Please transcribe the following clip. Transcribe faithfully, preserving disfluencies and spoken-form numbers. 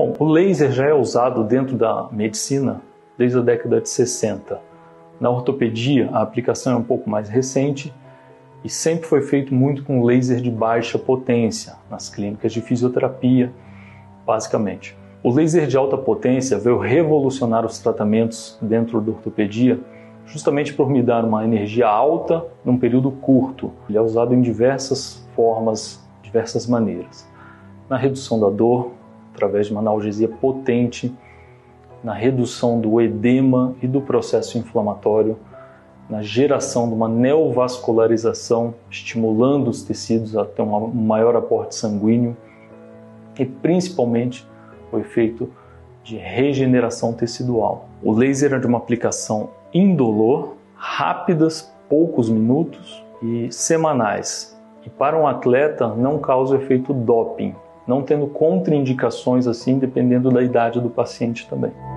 Bom, o laser já é usado dentro da medicina desde a década de sessenta. Na ortopedia, a aplicação é um pouco mais recente e sempre foi feito muito com laser de baixa potência, nas clínicas de fisioterapia, basicamente. O laser de alta potência veio revolucionar os tratamentos dentro da ortopedia, justamente por me dar uma energia alta num período curto. Ele é usado em diversas formas, diversas maneiras. Na redução da dor, através de uma analgesia potente, na redução do edema e do processo inflamatório, na geração de uma neovascularização, estimulando os tecidos a ter um maior aporte sanguíneo e principalmente o efeito de regeneração tecidual. O laser é de uma aplicação indolor, rápidas, poucos minutos e semanais. E para um atleta não causa efeito doping, não tendo contraindicações assim, dependendo da idade do paciente também.